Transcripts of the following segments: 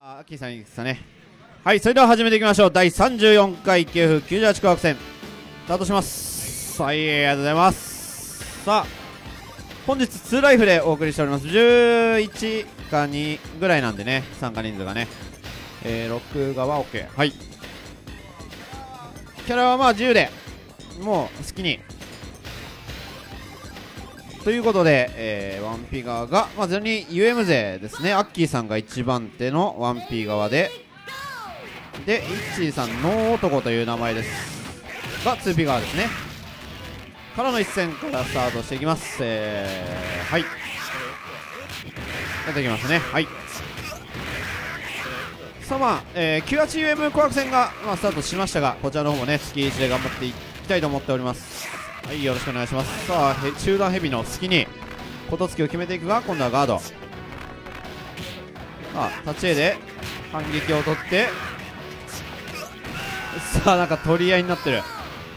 アッキーさんいいですかね。はい、それでは始めていきましょう。第34回 KF98 紅白戦スタートします。はい、ありがとうございます。さあ本日2ライフでお送りしております。11か2ぐらいなんでね、参加人数がね、6側 OK。 はい、キャラはまあ自由でもう好きにということで、ワンピ側が、まあ、02 UM 勢ですね。アッキーさんが1番手のワンピ側で、イッチーさんの男という名前ですが 2P 側ですね。からの一戦からスタートしていきます。はい、やっていきますね。はい、さあまあ、98UM 紅白戦が、まあ、スタートしましたが、こちらの方もね月1で頑張っていきたいと思っております。はい、よろしくお願いします。さあ中段ヘビの隙にことつきを決めていくが、今度はガード。さあ立ち絵で反撃を取って、さあなんか取り合いになってる。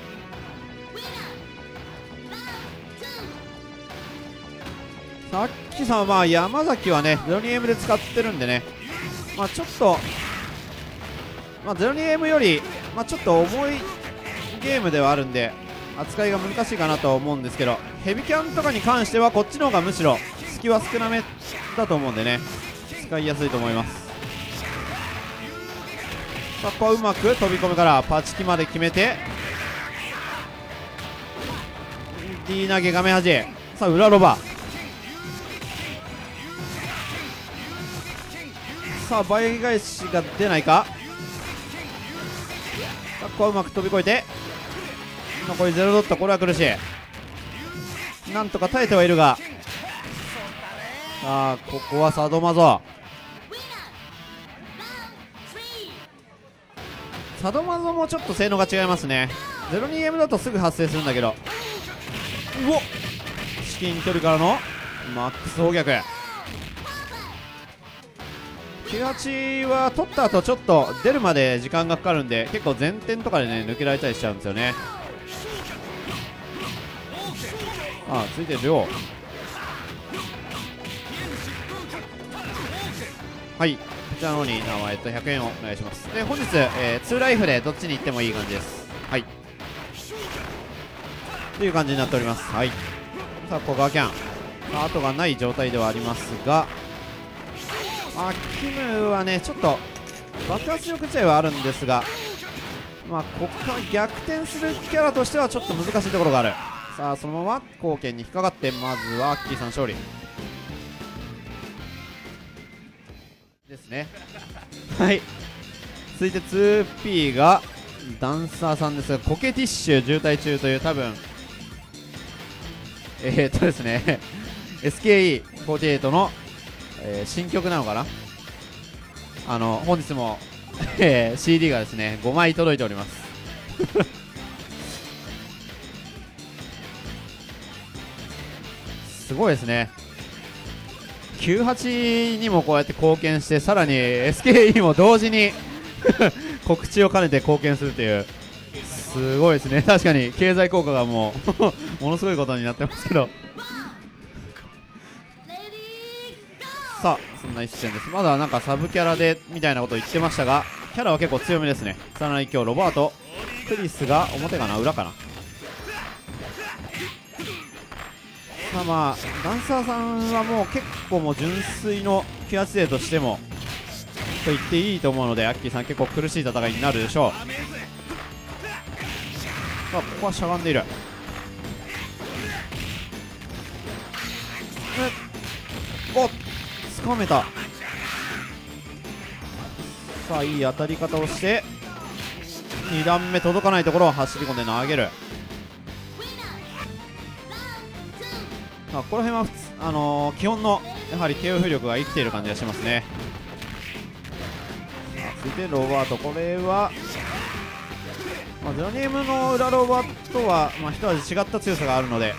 さあアッキーさんはまあ山崎はね 02M で使ってるんでね、まあちょっと、まあ、02M より、まあ、ちょっと重いゲームではあるんで扱いが難しいかなとは思うんですけど、ヘビキャンとかに関してはこっちの方がむしろ隙は少なめだと思うんでね、使いやすいと思います。さあここはうまく飛び込むからパチキまで決めて D 投げ画面端。さあ裏ロバ、さあ倍返しが出ないか。さあここはうまく飛び越えて残り0ドット。これは苦しい。なんとか耐えてはいるが、さあここはサドマゾ。サドマゾもちょっと性能が違いますね。 02M だとすぐ発生するんだけど、うおっ至近距離からのマックス砲逆。98は取った後ちょっと出るまで時間がかかるんで、結構前転とかでね抜けられたりしちゃうんですよね。ああついてるよ。はい、こちらの方に100円をお願いします。で本日、2ライフでどっちに行ってもいい感じです。はいという感じになっております。はい、さあここガーキャン、後がない状態ではありますが、キムはねちょっと爆発力自体はあるんですが、まあここから逆転するキャラとしてはちょっと難しいところがある。さあそのまま貢献に引っかかって、まずはアッキーさん勝利ですね。はい続いて 2P がダンサーさんですが、コケティッシュ渋滞中という、多分ですねSKE48 の、新曲なのかな。本日も、CD がですね5枚届いておりますすごいですね。98にもこうやって貢献して、さらに SKE も同時に告知を兼ねて貢献するという、すごいですね。確かに経済効果がもうものすごいことになってますけどさあそんな一戦です。まだなんかサブキャラでみたいなこと言ってましたが、キャラは結構強めですね。さらに今日ロバートクリスが表かな裏かな。まあダンサーさんはもう結構もう純粋の98勢としてもと言っていいと思うので、アッキーさん結構苦しい戦いになるでしょう。さあここはしゃがんでいる。おっつかめた。さあいい当たり方をして2段目届かないところを走り込んで投げる。ここら辺は基本のやはり KO 力が生きている感じがしますね。続いてロバート、これは、02M の裏ロバートは、一味違った強さがあるので、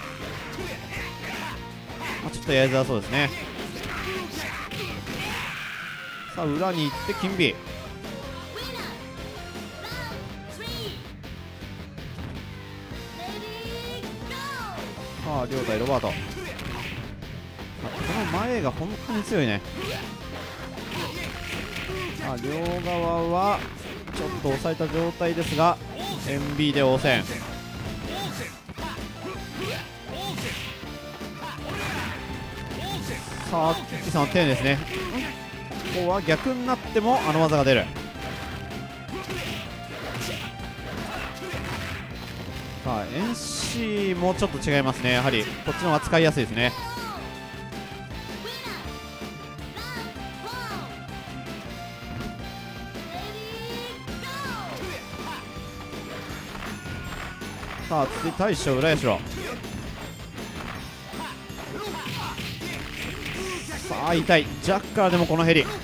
ちょっとやりづらそうですね。さあ裏に行って金尾、さあ両対ロバート、この前が本当に強いね。 あ両側はちょっと押さえた状態ですが MB で応戦。さあキさんは丁寧ですね。ここは逆になってもあの技が出る。さあ NC もちょっと違いますね。やはりこっちの方が使いやすいですね。さあ次大将浦社。さあ痛いジャッカーでもこのヘリ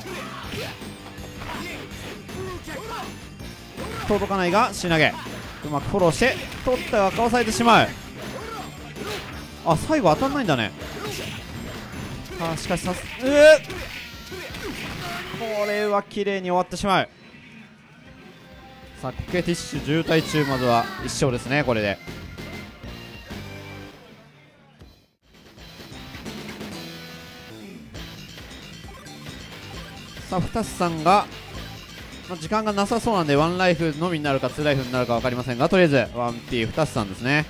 届かないがし投げうまくフォローして取ったがかわされてしまう。あ最後当たんないんだね。あしかしこれは綺麗に終わってしまう。さあコケティッシュ渋滞中まずは1勝ですね。これでさあふたつさんが、時間がなさそうなんでワンライフのみになるかツーライフになるか分かりませんが、とりあえず 1P ふたつさんですね。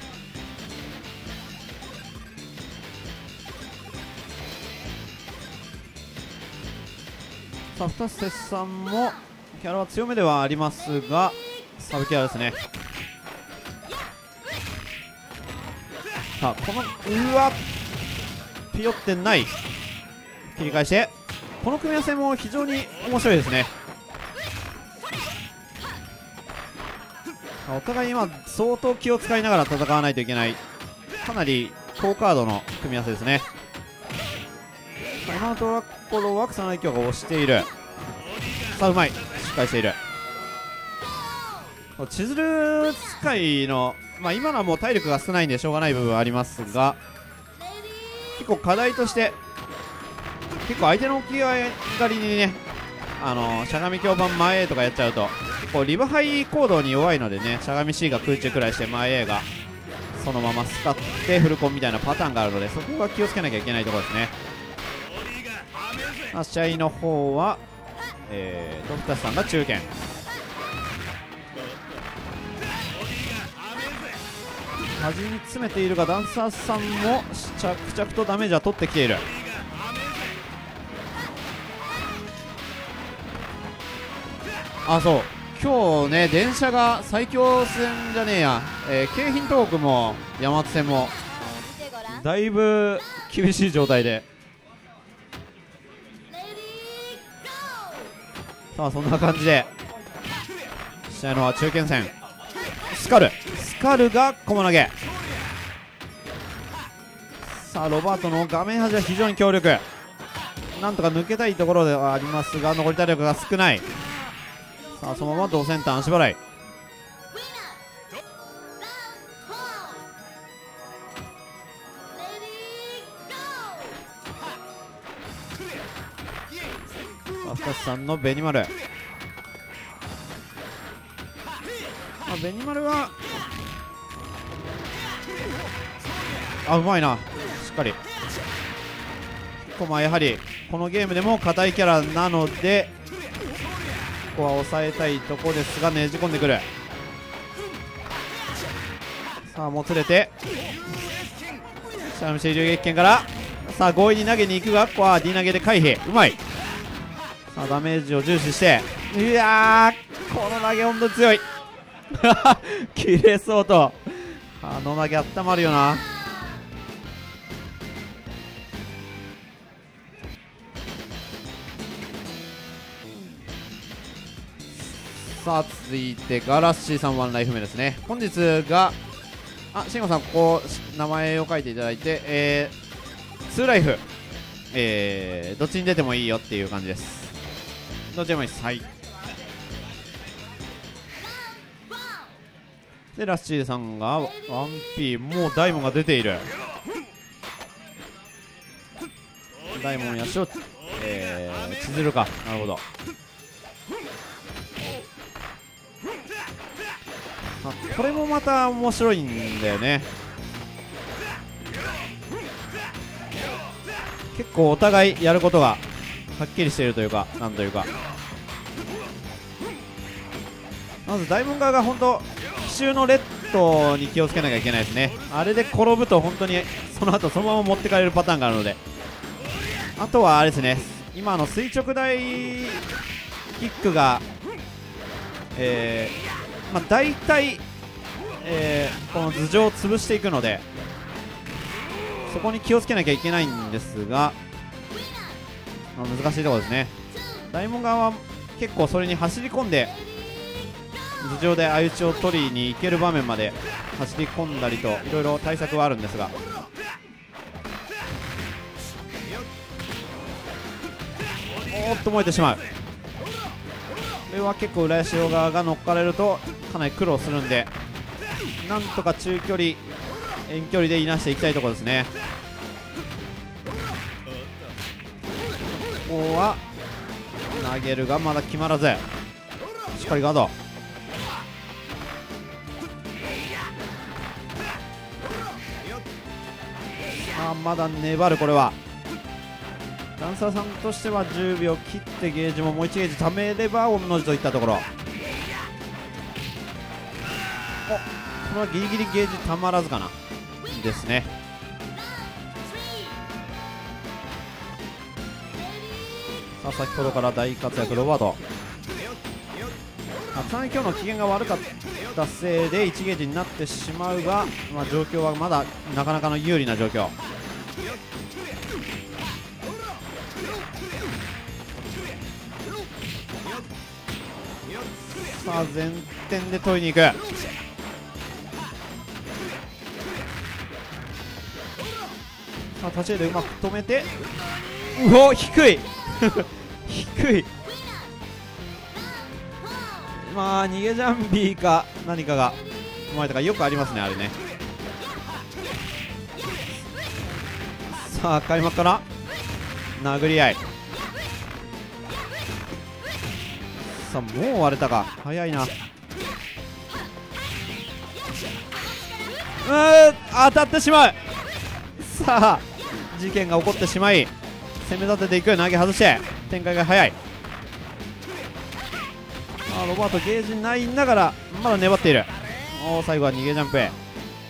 さあふたつさんもキャラは強めではありますがサブキャラですね。さあこのうわピヨってない切り返してこの組み合わせも非常に面白いですね。お互い今相当気を使いながら戦わないといけないかなり高カードの組み合わせですね。今のところは草薙京が押している。さあうまいしっかりしている。千鶴使いの、今のはもう体力が少ないんでしょうがない部分はありますが結構課題として結構相手の置き上がりにねしゃがみ強盤前 A とかやっちゃうとこうリブハイ行動に弱いのでねしゃがみ C が空中くらいして前 A がそのまま使ってフルコンみたいなパターンがあるのでそこが気をつけなきゃいけないところですね。試合の方はドクターさんが中堅端に詰めているがダンサーさんも着々とダメージは取ってきている。あそう今日ね電車が埼京線じゃねえや、京浜東北も山手線もだいぶ厳しい状態でさあそんな感じで試合のは中堅戦スカルが駒投げ。さあロバートの画面端は非常に強力なんとか抜けたいところではありますが残り体力が少ない。さあそのまま同センター足払い。深瀬さんの紅丸紅丸はうまいなしっかりやはりこのゲームでも硬いキャラなのでここは抑えたいところですがねじ込んでくる。さあもつれてシャムシー流撃剣からさあ強引に投げに行くがここは D 投げで回避うまい。さあダメージを重視していやーこの投げ本当に強い切れそうとあの投げあったまるよな。さあ続いてガラッシーさんワンライフ目ですね。本日が慎吾さんここ名前を書いていただいて、2ライフ、どっちに出てもいいよっていう感じです。どっちでもいいです。はいでラッシーさんが 1P もうダイモンが出ている。ダイモンやしを千鶴かなるほど。これもまた面白いんだよね。結構お互いやることがはっきりしているというかなんというかまず大門側が本当奇襲のレッドに気をつけなきゃいけないですね。あれで転ぶと本当にその後そのまま持ってかれるパターンがあるので、あとはあれですね、今の垂直台キックが大体、この頭上を潰していくので、そこに気をつけなきゃいけないんですが、難しいところですね。大門側は結構それに走り込んで頭上で相打ちを取りに行ける場面まで走り込んだりといろいろ対策はあるんですが、おっと燃えてしまう。これは結構浦潮側が乗っかれるとかなり苦労するんで、なんとか中距離遠距離でいなしていきたいところですね。ここは投げるがまだ決まらず、しっかりガード。まだ粘る。これはダンサーさんとしては10秒切ってゲージももう1ゲージ貯めれば御の字といったところ。これはギリギリゲージたまらずかなですね。さあ先ほどから大活躍ロバート。かなり今日の機嫌が悪かったせいで1ゲージになってしまうが、状況はまだなかなかの有利な状況。さあ前転で取りに行く。さあ立ち絵でうまく止めて、うお低い低い。逃げジャンビーか何かが生まれたかよくありますね、あれね。さあ開幕から殴り合い。さあもう割れたか、早いな。当たってしまう。さあ事件が起こってしまい、攻め立てていく。投げ外して展開が早い。ロバートゲージないながらまだ粘っている。最後は逃げジャンプへ。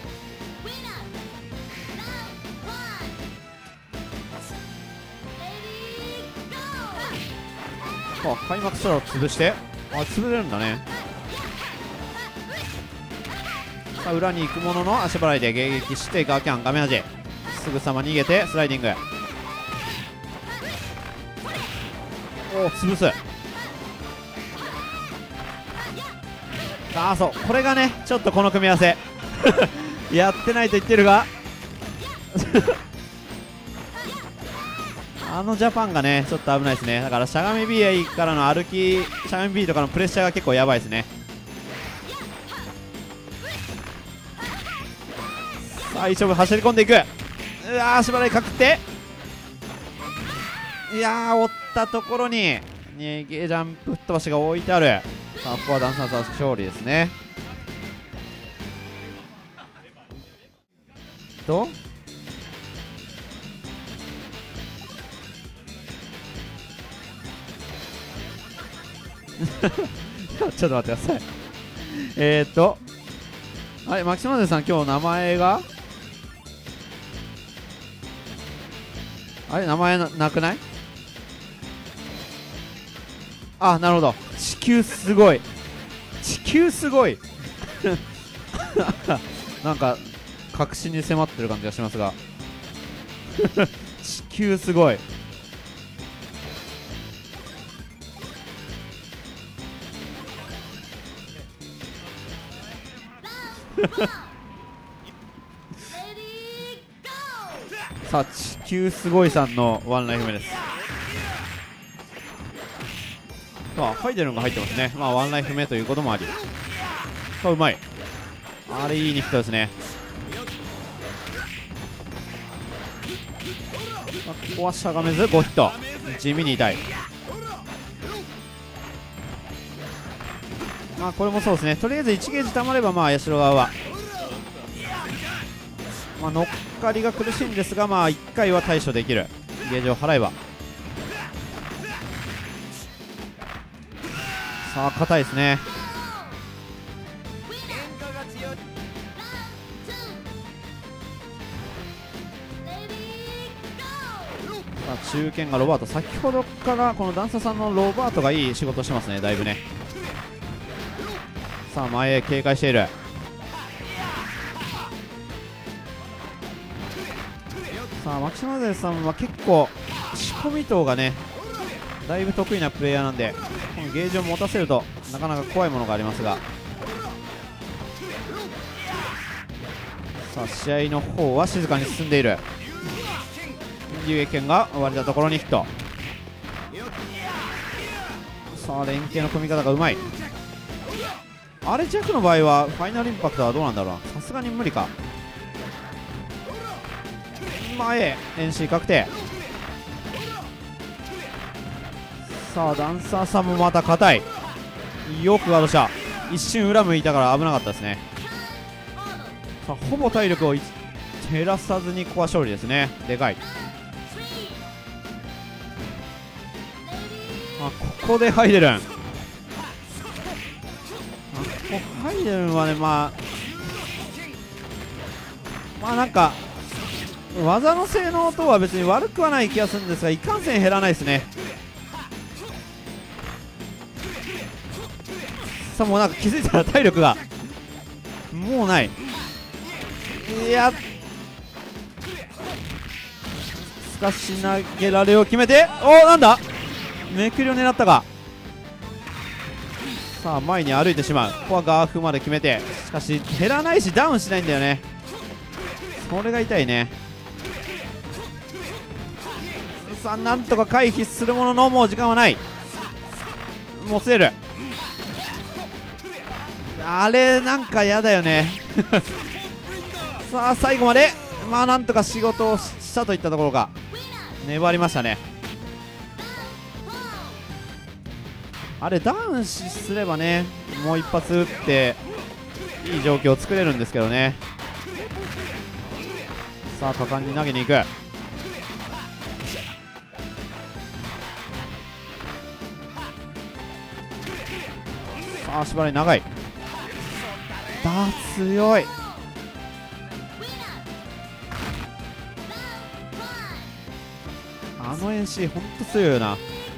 開幕空を潰して、潰れるんだね。さあ裏に行くものの足払いで迎撃してガーキャン画面端すぐさま逃げてスライディング。潰す。そうこれがねちょっとこの組み合わせやってないと言ってるがジャパンがねちょっと危ないですね。だからしゃがみ B からの歩き、しゃがみ B とかのプレッシャーが結構やばいですね。さあ一勝負走り込んでいく。足払いかくって、折ったところに逃げジャンプ吹っ飛ばしが置いてある。さあここはダンサーさん勝利ですね。とちょっと待ってください。マキシマゼさん今日名前が名前なくない？なるほど。地球すごい。地球すごいなんか確信に迫ってる感じがしますが地球すごいさあ地球すごいさんのワンライフ目です。ファイデルンが入ってますね。ワンライフ目ということもあり、うまい。あれいいニフトですね。ここはしゃがめず5ヒット、地味に痛い。これもそうですね。とりあえず1ゲージたまれば八代側は乗っかりが苦しいんですが、1回は対処できる。ゲージを払えば。さあ硬いですね。 中堅がロバート、先ほどからこのダンサーさんのロバートがいい仕事してますね、だいぶね。さあ前へ警戒している。さあ牧島勢さんは結構仕込み等がねだいぶ得意なプレイヤーなんで、このゲージを持たせるとなかなか怖いものがありますが、さあ試合の方は静かに進んでいる。遊撃剣が割れたところにヒット。さあ連携の組み方がうまい。あれジャックの場合はファイナルインパクトはどうなんだろうな、さすがに無理か。前 NC 確定。さあダンサーさんもまた硬い。よくガードした。一瞬裏向いたから危なかったですね。さあほぼ体力を減らさずにここは勝利ですね。でかい。ここでハイデルン、こハイデルンはねまあなんか技の性能とは別に悪くはない気がするんですが、いかんせん減らないですね。さあもうなんか気づいたら体力がもうない。いやすかし投げられを決めて、おおなんだめくりを狙ったか。さあ前に歩いてしまう。ここはガーフまで決めて、しかし減らないしダウンしないんだよね。それが痛いね。さあなんとか回避するもののもう時間はない。もつれる。あれなんか嫌だよねさあ最後までまあなんとか仕事をしたといったところか。粘りましたね。あれダウンすればねもう一発打っていい状況を作れるんですけどね。さあ果敢に投げに行く。さあ縛り長い。強い。あの NC ほんと強いよな。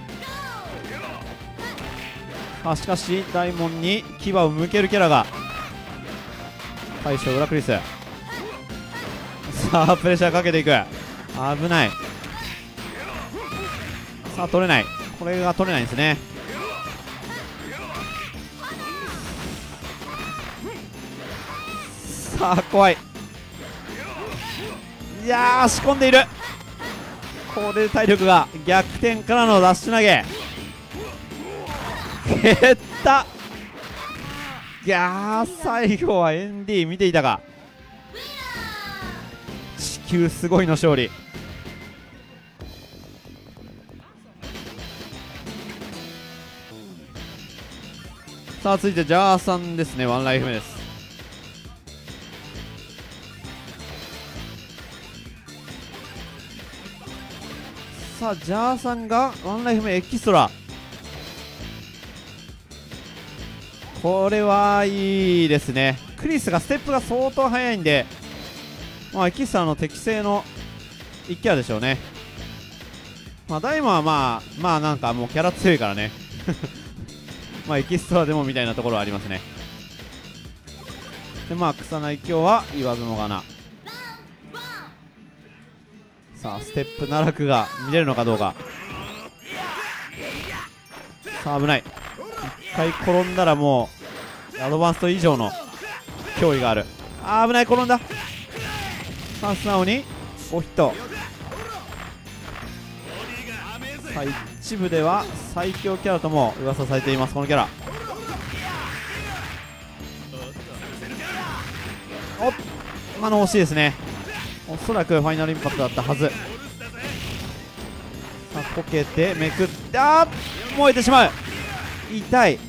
しかし大門に牙を向けるキャラが大将裏クリス。さあプレッシャーかけていく。危ない。さあ取れない。これが取れないんですね。さあ怖い。いや仕込んでいる。これで体力が逆転からのダッシュ投げ減った。いや最後は ND 見ていたか。地球すごいの勝利。さあ続いてジャーさんですね。ワンライフ目です。さあジャーさんがワンライフ目エキストラ。これはいいですね。クリスがステップが相当速いんで、まあ、エキストラの適正の1キャラでしょうね。まあ、ダイマはまあなんかもうキャラ強いからねまあエキストラでもみたいなところはありますね。でまあ草薙今日は言わずもがな。さあステップ奈落が見れるのかどうか。さあ危ない。一回転んだらもうアドバンスト以上の脅威がある。危ない転んだ。さあ素直におヒット。さあ一部では最強キャラとも噂されていますこのキャラ。おっ今の惜しいですね。おそらくファイナルインパクトだったはず。さあこけてめくって、燃えてしまう。痛い。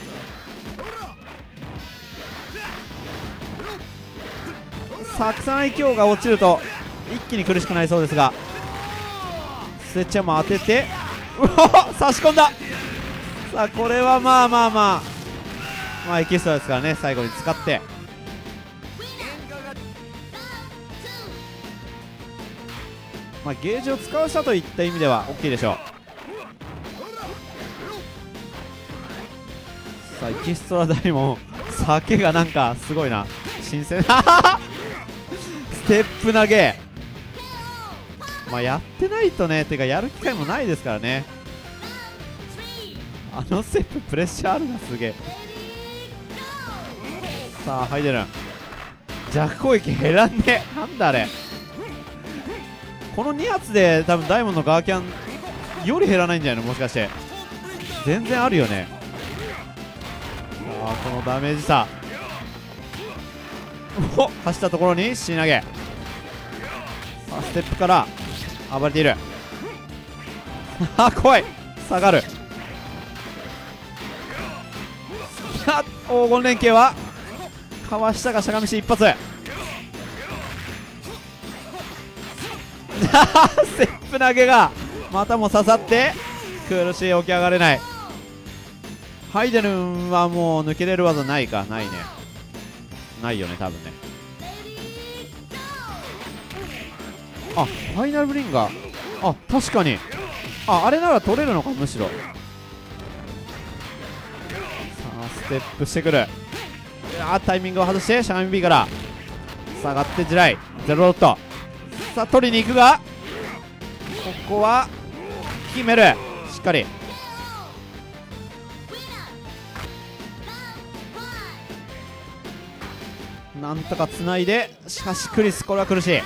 さあ草薙京が落ちると一気に苦しくなりそうですが、スレッチャーも当てて差し込んだ。さあこれはまあエキストラですからね。最後に使ってまあ、ゲージを使わしたといった意味では大きいでしょう。さあエキストラダイモン酒がなんかすごいな、新鮮ステップ投げ、まあやってないとね、てかやる機会もないですからね。あのステッププレッシャーあるな、すげえ。さあハイデルン弱攻撃減らんね、なんだあれ。この2発で多分ダイモンのガーキャンより減らないんじゃないの、もしかして。全然あるよね。さあこのダメージ差、おっ走ったところに死投げ。さあステップから暴れているあ怖い、下がる黄金連携はかわしたがしゃがみし一発ステップ投げがまたも刺さって苦しい、起き上がれない。ハイデルンはもう抜けれる技ないか、ないね、ないよね多分ね。あファイナルブリンガー、あ確かに、あれなら取れるのか、むしろ。さあステップしてくる、タイミングを外してしゃがみ B から下がって地雷ゼロロット。さあ取りに行くが、ここは決める、しっかり。なんとかつないで、しかしクリスこれは苦しい。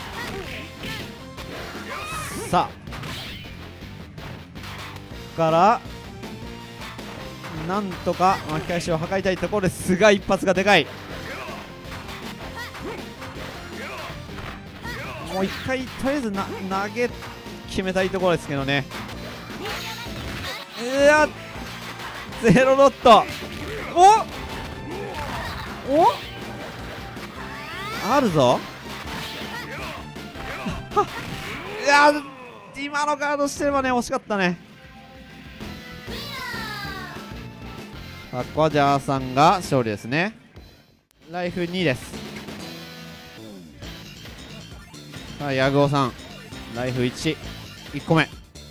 さあここからなんとか巻き返しを図りたいところですが、一発がでかい。もう一回とりあえず投げ決めたいところですけどね。ゼロロット、おあるぞいや今のガードしてればね惜しかったね。さあここはジャーさんが勝利ですね。ライフ2です。さあヤグオさんライフ1、1個目。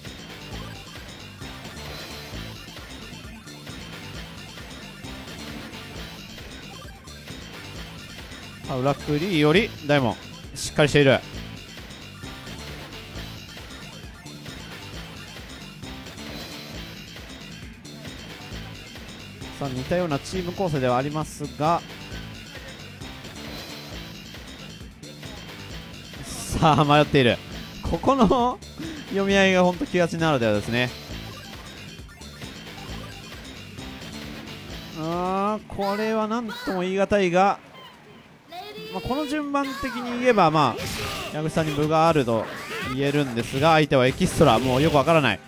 さあ裏クリーよりダイモンしっかりしている。さあ似たようなチーム構成ではありますが、さあ迷っている。ここの読み合いが本当気がちなのではですね。これは何とも言い難いが、この順番的に言えば矢口さんに分があると言えるんですが、相手はエキストラ、もうよくわからない。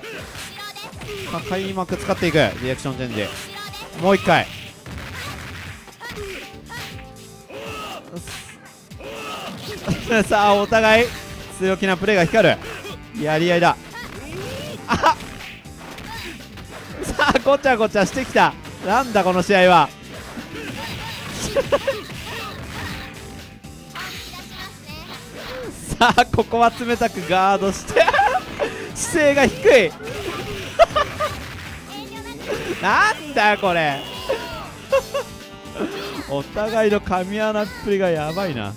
開幕使っていくリアクションチェンジ、もう一回さあお互い強気なプレーが光るやり合いだ。さあごちゃごちゃしてきた、なんだこの試合はさあここは冷たくガードして姿勢が低いなんだこれお互いの噛み合わなっぷりがやばいな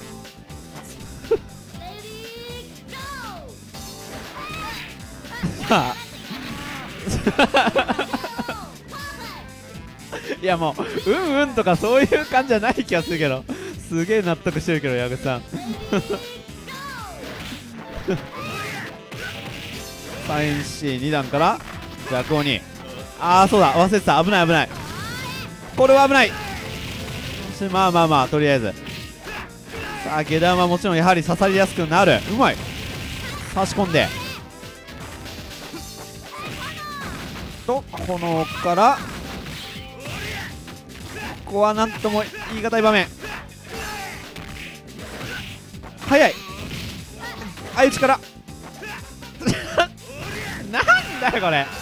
いやもううんとかそういう感じじゃない気がするけど、すげえ納得してるけど矢口さん3C2 段から弱鬼、そうだ忘れてた、危ない危ない、これは危ない。まあとりあえずさあ下段はもちろんやはり刺さりやすくなる。うまい、差し込んでとこの奥からここは何とも言い難い場面。早い相打ちからなんだよこれ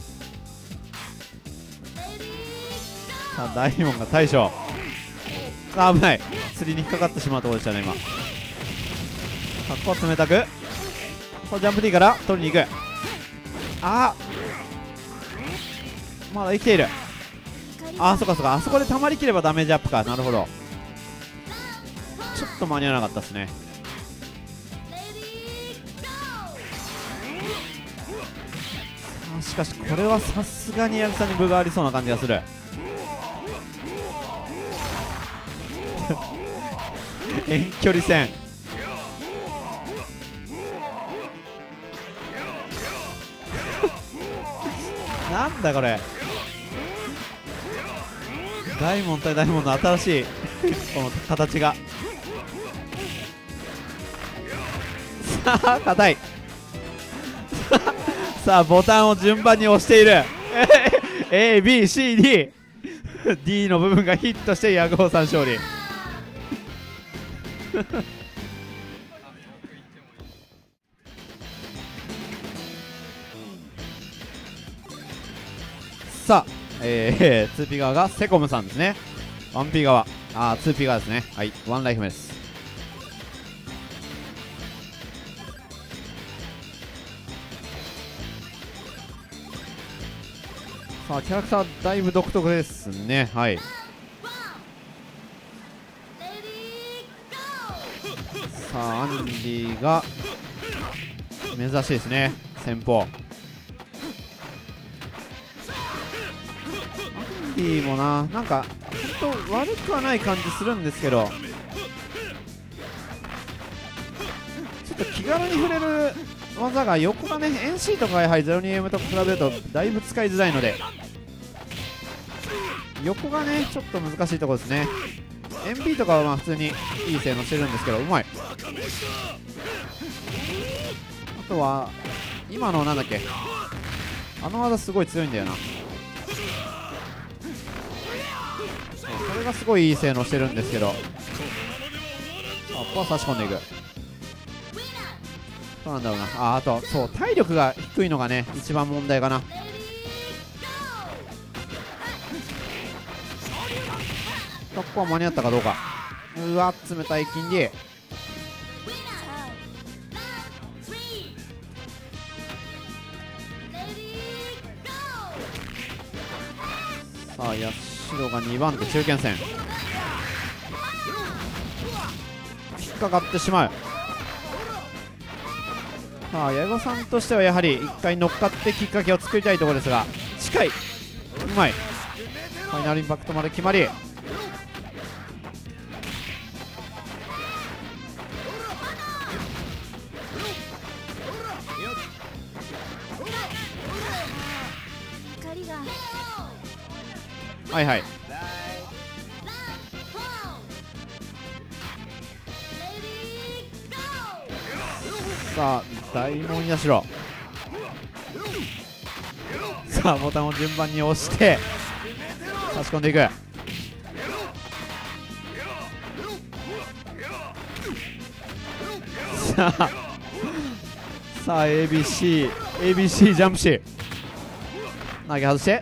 さあ大門が大将危ない、釣りに引っかかってしまうところでしたね今。ここ冷たく、これジャンプ D から取りに行く。まだ生きている。そっかそっか、あそこで溜まりきればダメージアップか。なるほど、ちょっと間に合わなかったですね。しかしこれはさすがに矢口さんに分がありそうな感じがする。遠距離戦なんだこれ、大門対大門の新しいこの形がさあ硬いさあボタンを順番に押しているABCD D の部分がヒットしてヤグホさん勝利さあ、2P 側がセコムさんですね。 1P 側2P 側ですね。はい、ワンライフ目です。さあキャラクターだいぶ独特ですね。はい、さあアンディが珍しいですね、先方。アンディもなんか本当悪くはない感じするんですけど、ちょっと気軽に触れる技が横がね、NC とかやはり 02M と比べるとだいぶ使いづらいので、横がねちょっと難しいところですね。 NB とかは普通にいい性能してるんですけど、うまい。あとは今のなんだっけ、あの技すごい強いんだよな。それがすごいいい性能してるんですけど、ここは差し込んでいく。そうなんだろうな。あとそう、体力が低いのがね一番問題かな。ここは間に合ったかどうか。うわ冷たい金利。さあ八代が2番手中堅戦、引っかかってしまう。さあ矢後さんとしてはやはり1回乗っかってきっかけを作りたいところですが、近い、うまい。ファイナルインパクトまで決まり、はいはい。さあ大門社さあボタンを順番に押して差し込んでいく。さあ ABC ジャンプし投げ外して、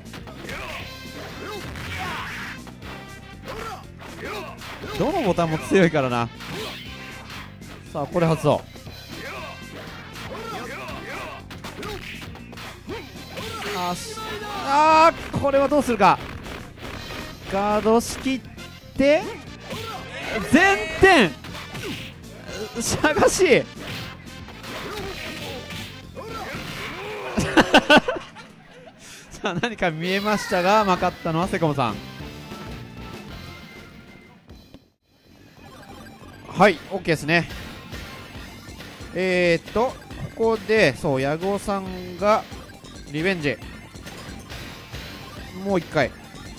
どのボタンも強いからな。さあこれ発動、これはどうするか。ガードしきって前転しゃがしさあ何か見えましたが、まかったのはセコムさん。はい OK ですね。ここでそう矢後さんがリベンジ、もう一回。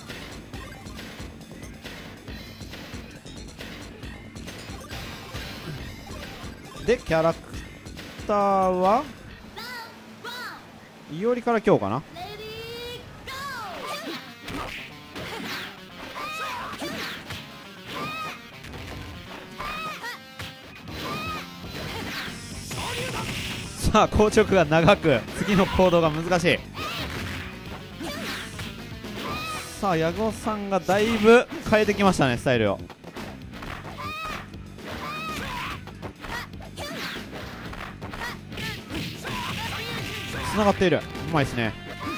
でキャラクターはいおりから今日かな。さあ硬直が長く次の行動が難しい。さあ矢後さんがだいぶ変えてきましたねスタイルを。 繋がっている。うまいですね。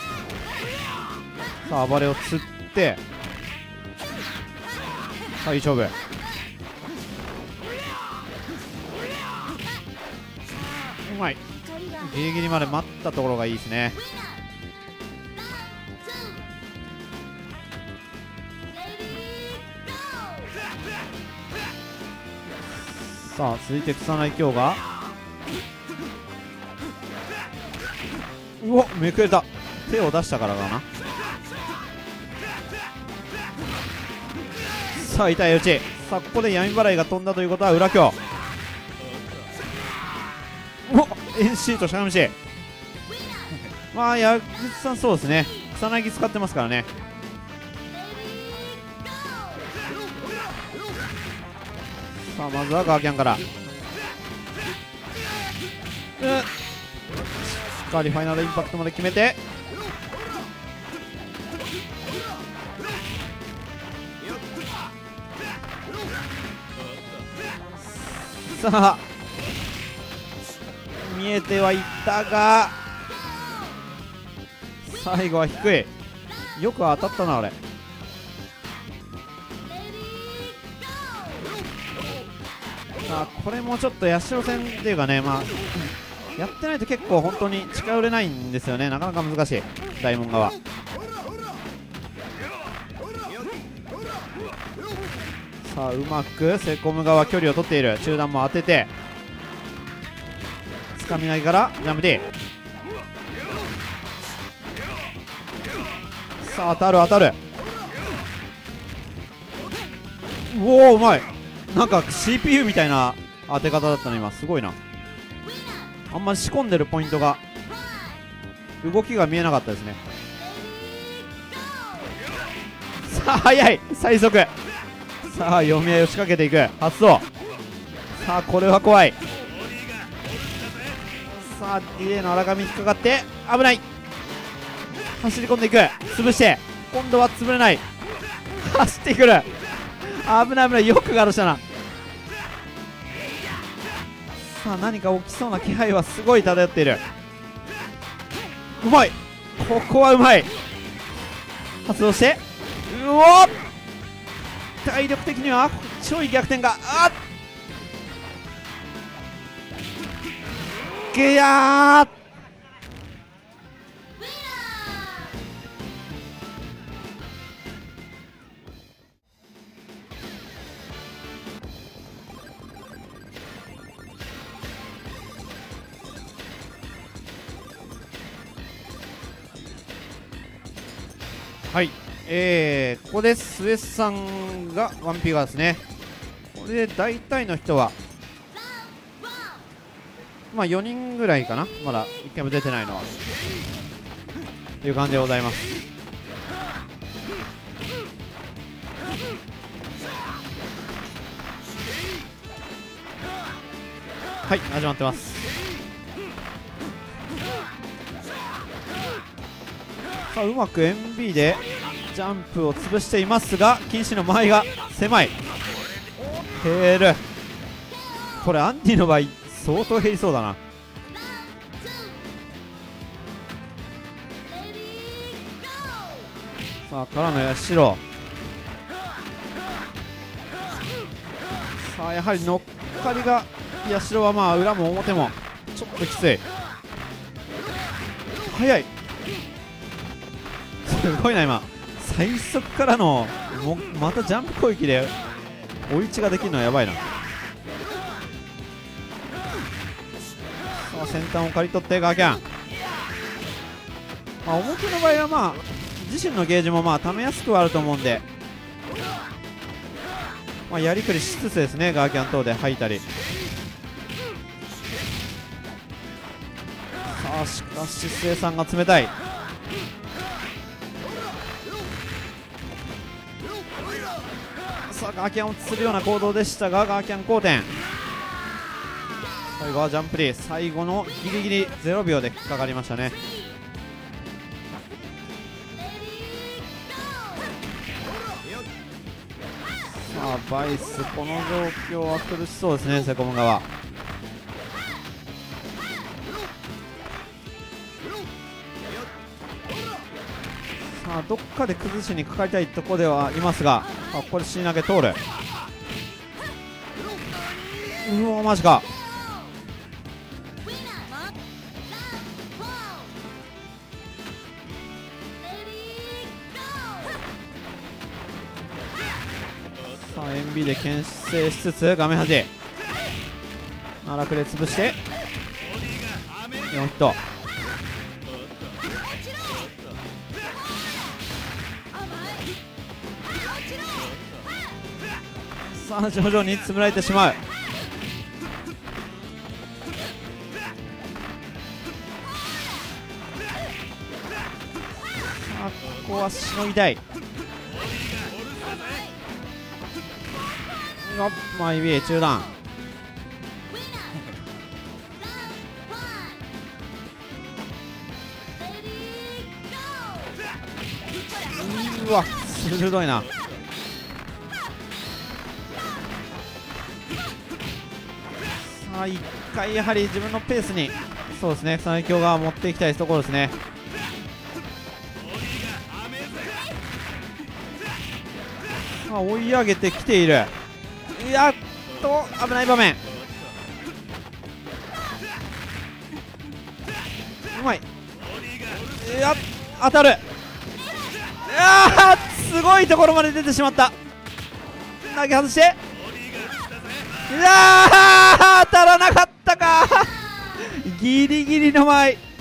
さあ暴れを釣って、さあいい勝負。うまい。ギリギリまで待ったところがいいですね。さあ続いて草薙京が、うわめくれた。手を出したからかな。さあ痛い打ち。さあここで闇払いが飛んだということは裏京。おっNC としゃがみし。まあ矢口さんそうですね、草薙使ってますからね。さあまずはガーキャンから、しっかりファイナルインパクトまで決めて、さあ見えてはいったが最後は低い。よく当たったなあれ。さあこれもちょっと八代戦っていうかね、まあやってないと結構本当に近寄れないんですよね。なかなか難しい大門側。さあうまくセコム側距離を取っている。中段も当ててつかみ投げからジャンプ D。 さあ当たる当たる。うおーうまい。なんか CPU みたいな当て方だったの今。すごいな。あんまり仕込んでるポイントが動きが見えなかったですね。さあ速い最速。さあ読み合いを仕掛けていく発想。さあこれは怖い。さあ DA の荒上に引っかかって危ない。走り込んでいく。潰して今度は潰れない。走ってくる。危ない危ない。よくガードしたな。さあ何か起きそうな気配はすごい漂っている。うまい。ここはうまい。発動してうおっ体力的にはちょい逆転がゲヤー。はい、ここで末さんがワンピガーですね。これで大体の人はまあ4人ぐらいかな。まだ1回も出てないのはという感じでございます。はい始まってます。さあうまく MB でジャンプを潰していますが禁止の間合いが狭い。減る。これアンディの場合相当減りそうだな。さあからの八代。さあやはり乗っかりが八代はまあ裏も表もちょっときつい。速い。すごいな今最速からのまたジャンプ攻撃で追い打ちができるのはやばいな。さあ先端を刈り取ってガーキャン。まあ、表の場合はまあ自身のゲージもまあ溜めやすくはあると思うんで、まあ、やりくりしつつですねガーキャン等で吐いたり。さあしかし末さんが冷たい。さあガーキャンをするような行動でしたがガーキャン後転。最後はジャンプリー。最後のギリギリ0秒で引っかかりましたね。さあバイスこの状況は苦しそうですねセコム側。 どっかで崩しにかかりたいところではいますが、ここで C 投げ通る。うわマジか。さあ MB で牽制しつつ画面端奈落で潰して4ヒット。さあ徐々に詰められてしまう。ここはしのぎたい。マイビエ中段。うわ鋭いな。さあ1回やはり自分のペースに、そうですね、草薙京が持っていきたいところですね。追い上げてきている。やっと危ない場面。うまい。いや当たる。いやすごいところまで出てしまった。投げ外して、いや当たらなかったかギリギリの前。